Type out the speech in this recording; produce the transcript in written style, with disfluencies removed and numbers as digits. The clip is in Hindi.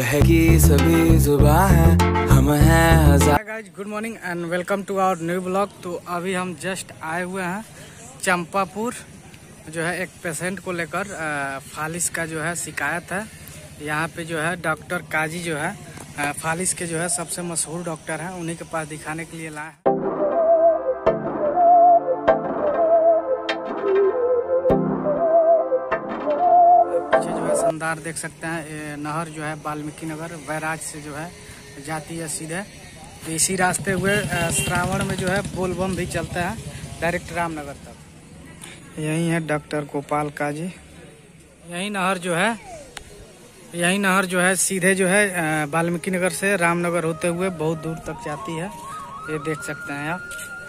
बहकी सभी जुबां है, हम हैं हजार। Guys good morning and welcome to our new blog. तो अभी हम जस्ट आए हुए हैं चंपापुर, जो है एक पेशेंट को लेकर फालिस का जो है शिकायत है। यहाँ पे जो है डॉक्टर काजी जो है फालिस के जो है सबसे मशहूर डॉक्टर हैं, उन्हीं के पास दिखाने के लिए लाए हैं। पीछे जो है शानदार देख सकते हैं, ये नहर जो है वाल्मीकि नगर बैराज से जो है जाती है सीधे। तो इसी रास्ते हुए श्रावण में जो है बोलबम भी चलता है डायरेक्ट रामनगर तक। यही है डॉक्टर गोपाल काजी। यही नहर जो है सीधे जो है वाल्मीकि नगर से रामनगर होते हुए बहुत दूर तक जाती है। ये देख सकते हैं आप।